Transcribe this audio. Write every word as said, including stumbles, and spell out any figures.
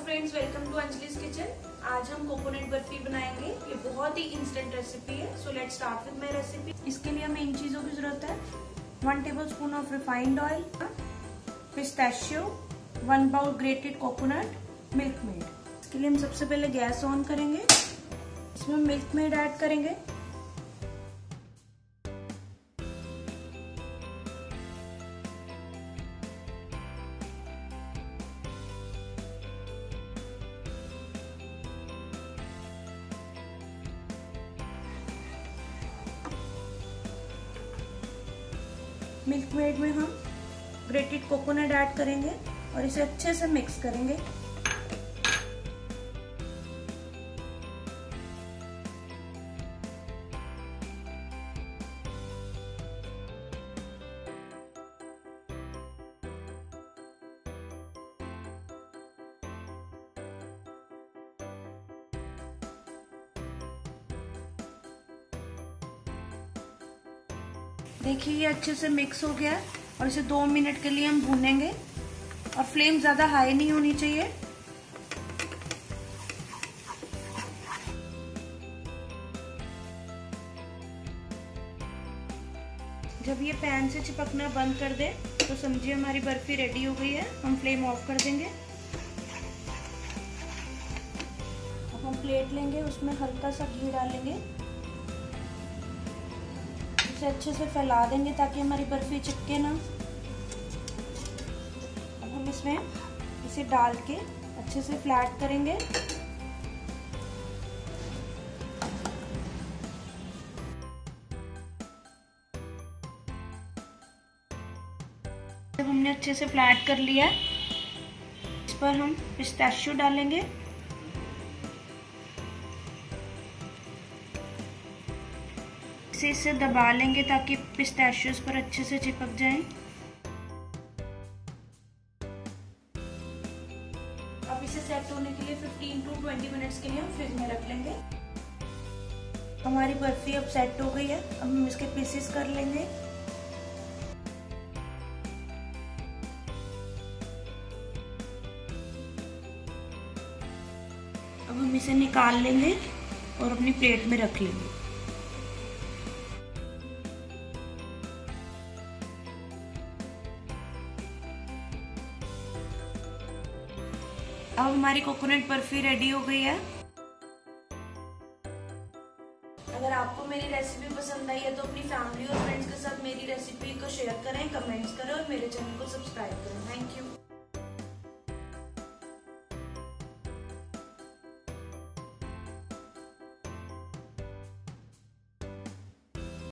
Friends, welcome to Anjali's kitchen. आज हम coconut barfi बनाएंगे। ये बहुत ही इंस्टेंट रेसिपी है। So let's start with my recipe. इसके लिए हमें इन चीजों की जरूरत है। One tablespoon of refined oil, pistachio, one bowl grated coconut, milkmaid. इसके लिए हम सबसे पहले गैस ऑन करेंगे। इसमें मिल्क मेड ऐड करेंगे। मिल्क मेड में हम ग्रेटेड कोकोनट ऐड करेंगे और इसे अच्छे से मिक्स करेंगे। देखिए ये अच्छे से मिक्स हो गया है और इसे दो मिनट के लिए हम भूनेंगे और फ्लेम ज्यादा हाई नहीं होनी चाहिए। जब ये पैन से चिपकना बंद कर दे तो समझिए हमारी बर्फी रेडी हो गई है। हम फ्लेम ऑफ कर देंगे। अब हम प्लेट लेंगे, उसमें हल्का सा घी डालेंगे, इसे अच्छे से फैला देंगे ताकि हमारी बर्फी चिपके ना। अब हम इसमें इसे डाल के अच्छे से फ्लैट करेंगे। जब हमने अच्छे से फ्लैट कर लिया, इस पर हम पिस्ताशियो डालेंगे। इसे इसे दबा लेंगे ताकि पिस्ताशियोस पर अच्छे से चिपक जाएं। अब इसे सेट होने के लिए फिफ्टीन टू ट्वेंटी मिनट्स के लिए हम फ्रिज में रख लेंगे। हमारी बर्फी अब सेट हो गई है। अब हम इसके पीसेस कर लेंगे। अब हम इसे निकाल लेंगे और अपनी प्लेट में रख लेंगे। अब हमारी कोकोनट बर्फी रेडी हो गई है। अगर आपको मेरी रेसिपी पसंद आई है तो अपनी फैमिली और फ्रेंड्स के साथ मेरी रेसिपी को शेयर करें, कमेंट्स करें और मेरे चैनल को सब्सक्राइब करें। Thank you.